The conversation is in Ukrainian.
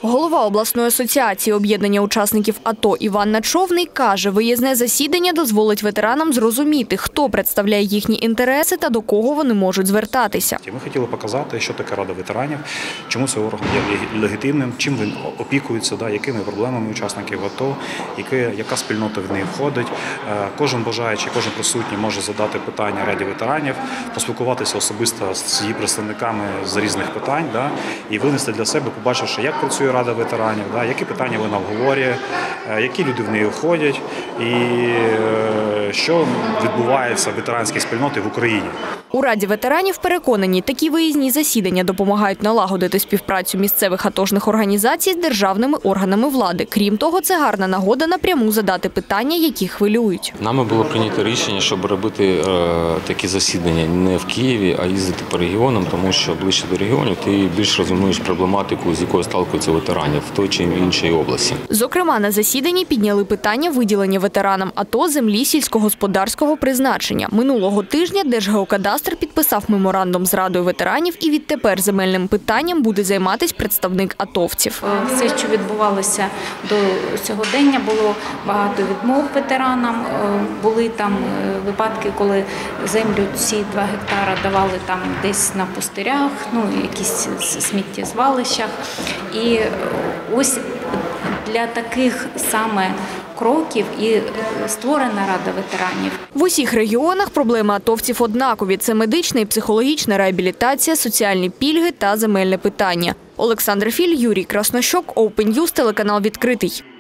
Голова обласної асоціації об'єднання учасників АТО Іван Начовний каже, виїзне засідання дозволить ветеранам зрозуміти, хто представляє їхні інтереси та до кого вони можуть звертатися. Ми хотіли показати, що таке Рада ветеранів, чому цей орган є легітимним, чим він опікується, якими проблемами учасників АТО, яка спільнота в неї входить. Кожен бажаючий, кожен присутній може задати питання Раді ветеранів, поспілкуватися особисто з її представниками з різних питань і винести для себе, побачивши, як працює Рада ветеранів, які питання вона обговорює, які люди в неї входять і що відбувається в ветеранській спільноті в Україні. У Раді ветеранів переконані, такі виїзні засідання допомагають налагодити співпрацю місцевих атошних організацій з державними органами влади. Крім того, це гарна нагода напряму задати питання, які хвилюють. Нами було прийнято рішення, щоб робити такі засідання не в Києві, а їздити по регіонам, тому що ближче до регіонів ти більш розумієш проблематику, з якою сталкуються ветеранів в той чи іншій області. Зокрема, на засіданні підняли питання виділення ветеранам АТО землі сільськогосподарського призначення. Минулого тижня Держгеокадастр підписав меморандум з Радою ветеранів, і відтепер земельним питанням буде займатися представник атовців. Все, що відбувалося до сьогодення, було багато відмов ветеранам. Були там випадки, коли землю ці 2 гектара давали там десь на пустирях, якісь сміттєзвалищах. І ось для таких саме кроків і створена Рада ветеранів. В усіх регіонах проблеми атовців однакові – це медична і психологічна реабілітація, соціальні пільги та земельне питання. Олександр Філь, Юрій Краснощок, Open News, телеканал «Відкритий».